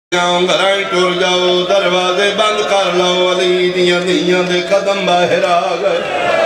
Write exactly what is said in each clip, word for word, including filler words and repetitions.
گھرائیں tour جاؤ دروازے بند کر لو علی دیاں دیاں دے قدم باہر آ گئے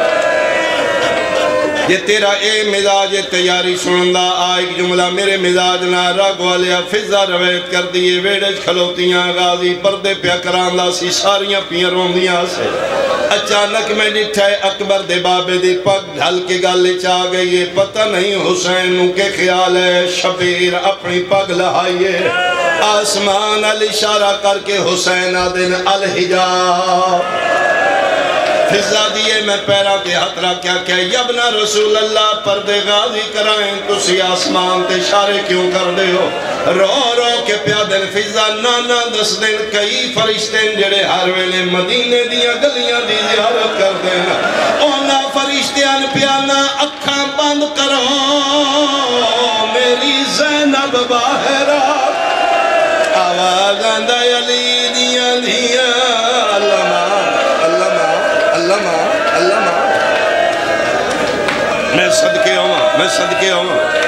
یہ تیرا اے مزاج تیاری سنندہ آئیک جملہ میرے مزاج نہ رگ والیا فضا رویت کر دیئے ویڈج کھلوتیاں غازی پردے پیا کراندہ سی ساریاں پیاں روندیاں سے اچانک میں ڈٹھائے اکبر دے بابے دے پگ ڈھل کے گالے چاہ گئے یہ پتہ نہیں حسین کے خیال ہے شبیر اپنی پگ لہائیے آسمان علی اشارہ کر کے حسین آدن الحجاب فضا دیئے میں پیرا کے ہاتھ رکھا کہ یبنا رسول اللہ پردے غازی کرائیں تسی آسمان تے اشارے کیوں کر دے ہو رو رو کے پیادن فضا نانا دس دن کئی فرشتیں جڑے ہر ویلے مدینے دیا گلیاں دی زیارت کر دینا اونا فرشتیاں پیانا اکھاں بند کرو میری زینب باہر آواز آندہ علی دیاں دیاں اللہ ماں اللہ ماں اللہ ماں اللہ ماں میں صدقے ہوں میں صدقے ہوں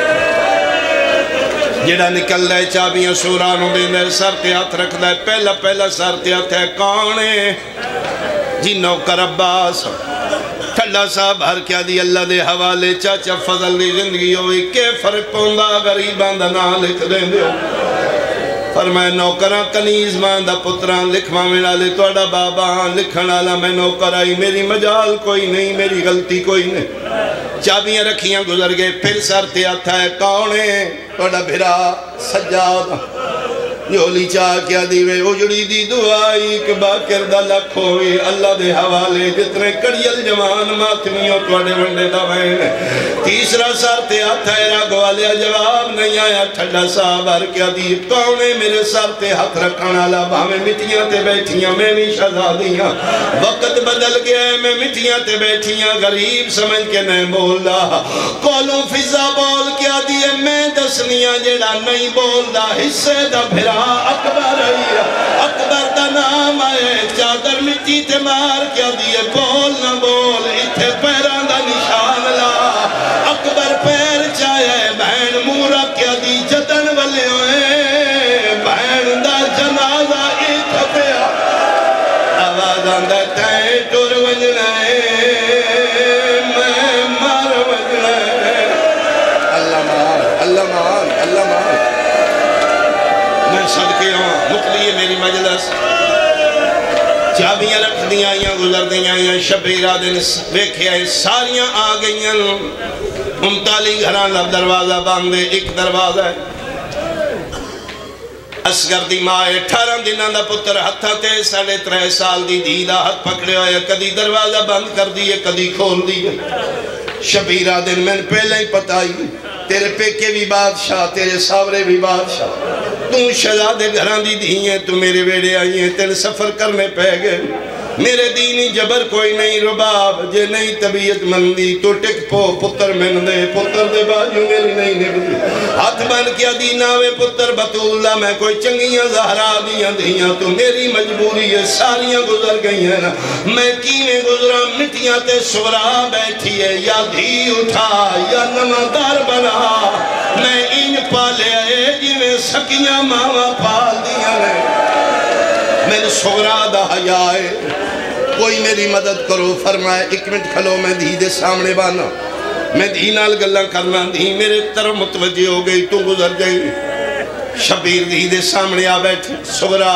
جڑا نکل دے چابیاں سورانوں دے سر تے ہاتھ رکھ دے پہلا پہلا سر تے ہاتھ ہے کانے جی نوکر عباس ٹھلہ صاحب ہر کیا دی اللہ دے حوالے چاچا فضل دی زندگی ہوئی کہ فرق پوندہ غریبان دا نا لکھ دیں دے فرمائے نوکران کنیز ماندہ پتران لکھواں میں لالے توڑا بابا لکھن آلا میں نوکر آئی میری مجال کوئی نہیں میری غلطی کوئی نہیں چابیاں رکھیاں گزر گئے پھر سر تے آتا ہے کاؤنے توڑا بھرا سجاد جولی چاہ کیا دیوے اجڑی دی دعائی کہ باکر دا لکھ ہوئی اللہ دے حوالے جتنے کڑیل جوان ماتمیوں توڑے ونڈے دوائن تیسرا سر تے آتا ہے رگ والے جواب نہیں آیا ٹھڑا صاحب ہر کیا دیب کاؤنے میرے سر تے ہاتھ رکھانا لابا میں مٹیاں تے بیٹھیاں میں بھی شہزادیاں وقت بدل گیا ہے میں مٹیاں تے بیٹھیاں غریب سمجھ کے نہیں بول رہا کولوں فضا بول کیا دیئے میں دسنیاں جیڑا نہیں بول دا حصے دا بھرا اکبر آئی اکبر دا نام آئے چادر مٹی تے مار کیا دیئے بول نہ بول اتھے پیران دا نشان لا اکبر پیر چاہے بہن مورا کیا دی جدن والے ہوئے بہن دا جنازہ اتھے پیا آواز آندہ تائیں ٹور ونجنائے میں مار ونجنائے اللہ مان اللہ مان اللہ مان میں صدقے ہوں مقلی میری مجلس چابیاں رکھ دیا آئیاں گزر دیا آئیاں شبیرہ دن بیکھے آئے ساریاں آ گئیاں امتالی گھران لب دروازہ باندھے ایک دروازہ ہے اسگر دی ماں اٹھارہ دنہ دا پتر ہتھا تے ساڑھے ترہ سال دی دیدہ ہتھ پکڑے ہوئے کدی دروازہ بند کر دیئے کدی کھول دیئے شبیرہ دن میں پہلے ہی پتائی تیرے پیکے بھی بادشاہ تیرے ساورے بھی بادشاہ تو شہزادے گھران دی دیئے تو میرے ویڑے آئیے تیرے سفر کرنے پہ گئے میرے دینی جبر کوئی نہیں رباب جے نہیں طبیعت مندی تو ٹک پو پتر من دے پتر دے باجو میری نہیں نبدی ہاتھ بن کیا دیناوے پتر بطولہ میں کوئی چنگیاں زہرا دیاں دیاں تو میری مجبوری ہے ساریاں گزر گئی ہیں نا میں کینے گزرا مٹیاں تے سورا بیٹھی ہے یا دھی اٹھا یا نمدار بنا میں ان پالے آئے جنہیں سکیاں ماما پال دیاں نے میں نے سورا دا حیائے کوئی میری مدد کرو فرمائے ایک منٹ کھلو میں دھی دے سامنے بانا میں دھی نال گلہ کرنا دھی میرے طرف متوجہ ہو گئی تو گزر گئی شبیر دھی دے سامنے آ بیٹھے سورا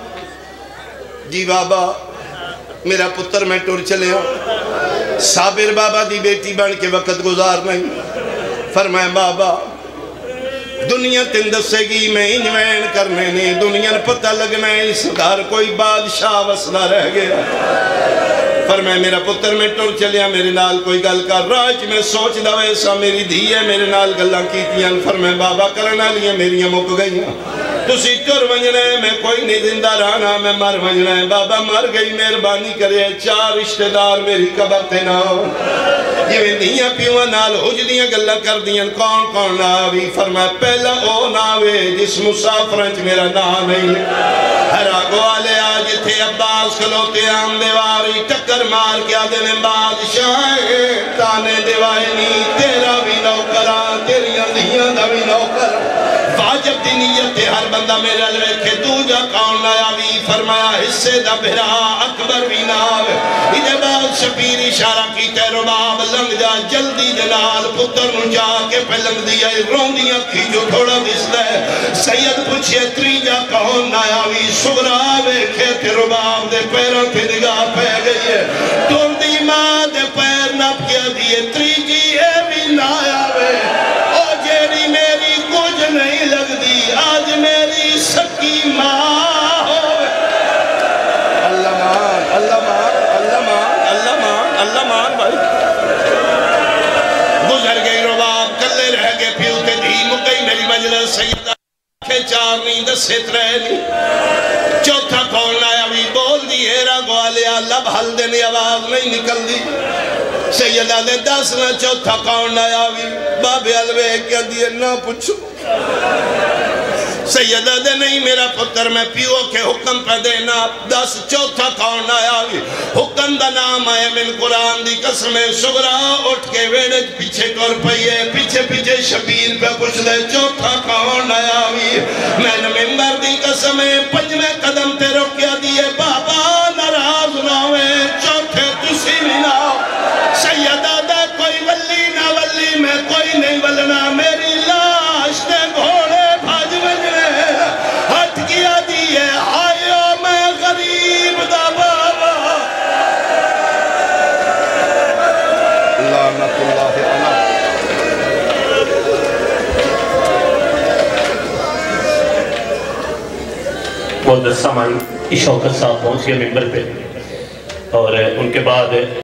جی بابا میرا پتر میں ٹور چلے ہوں صابر بابا دی بیٹی بن کے وقت گزار نہیں فرمائے بابا دنیا تندسے گی میں انوین کرنے نہیں دنیا پتہ لگنا ہے اس گھر کوئی بادشاہ وصلہ رہ گیا فرمائے میرا پتر میں ٹور چلیا میرے نال کوئی گل کر راج میں سوچ دا ویسا میری دھی ہے میرے نال گلہ کیتیاں فرمائے بابا کرنا لیا میریاں مک گئیاں تسی ٹور ونجنے میں کوئی نہیں زندہ رہنا میں مر ونجنے بابا مر گئی مہربانی کرے چار رشتہ دار میری قبر تے نہ ہو یہ دیاں پیوہ نال حجدیاں گلہ کر دیاں کون کون ناوی فرمائے پہلا او ناوے جس مسافرنچ میرا نا نہیں ہر آگو آلے آج تھے عباس کھلوتے آم دیواری ٹکر مار کیا دینے بادشاہ تانے دیوائنی تیرا بھی نوکران تیریاں دیاں دا بھی نوکران واجب دی نیت تے ہر بندہ میرے علوے کہ دو جا کون آیا بھی فرمایا حصے دا بہرا اکبر بھی نال انہیں بعد شبیر اشارہ کی تے رباب لنگ جا جلدی جنال پتر نو جا کے پہ لنگ دیا روندیاں کی جو تھوڑا دستا ہے سید پوچھے تری جا کون آیا بھی سغرا ویکھے تے رباب دے پیروں پہ نگاہ پہ گئی ہے تور دی ماں دے پیر نپ کیا دیئے تری جی اے بھی نہ آیا وے او جیڑی میری کچھ نہیں لگ دی آج میری سکی ماں ہوئے اللہ مان اللہ مان اللہ مان اللہ مان اللہ مان بھائی گزر گئی رباب کلے رہ گئے پیو تے دھی مکئی میری مجلس سیدہ کہ چار نہیں دسے ترے نہیں چوتھا کون آیا بھی بول دی ہیرا گوالیا لب حل دینے آواز نہیں نکل دی سیدہ دے دس نہ چوتھا کون آیا بھی بابے علوے کیا دیئے نہ پوچھو سیدہ دے نہیں میرا پتر میں پیو کے حکم پہ دینا دس چوتھا کون آیا بھی حکم دا نام آئے من قرآن دی قسم سغرا اٹھ کے ویڑے پیچھے کر پئیے پیچھے پیچھے شبیر پہ پوچھ دے چوتھا کون آیا بھی میں نے ممبر دی قسم پنجویں قدم تے روکیا دیئے بابا ناراض نہ ہوئے چوتھے تسی بھی نہ ہو سیدہ دے کوئی ولی نہ ولی میں کوئی نہیں ولنا میری لاش دے گھوڑے بھاج بجنے ہٹ کیا دیئے آئیو میں غریب دا بابا لعنت اللہ علیہ وہ دس سامان اشوکت صاحب پہنچ گئے ممبر پہ اور ان کے بعد